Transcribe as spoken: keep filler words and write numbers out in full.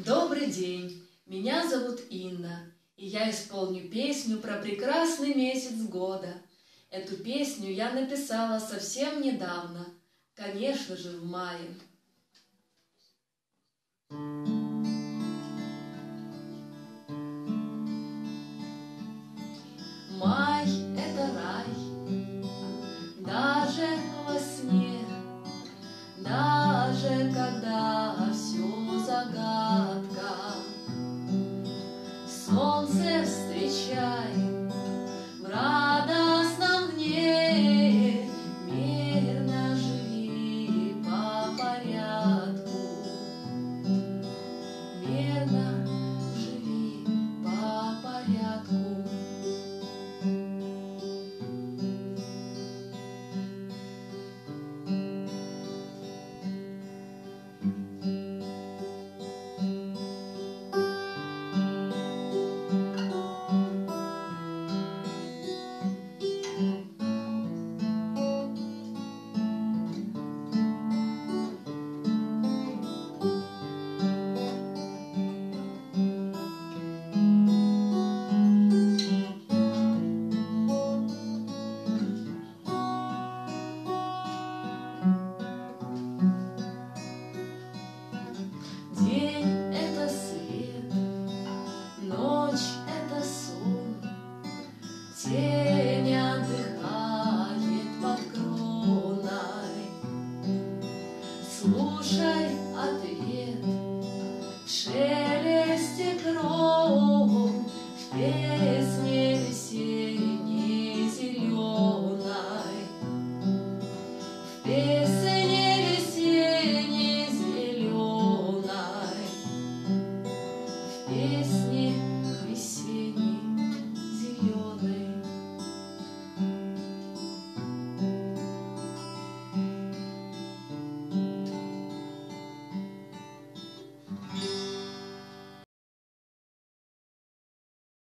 Добрый день, меня зовут Инна, и я исполню песню про прекрасный месяц года. Эту песню я написала совсем недавно, конечно же, в мае. Май — это рай, даже во сне, даже когда все загадка. Солнце встречай в радостном дне, мирно живи по порядку, мирно живи по порядку. День — это свет, ночь — это сон, тень отдыхает под кроной. Слушай ответ в шелесте крон, в песне весенней зеленой, в песне весенней зеленой. Песня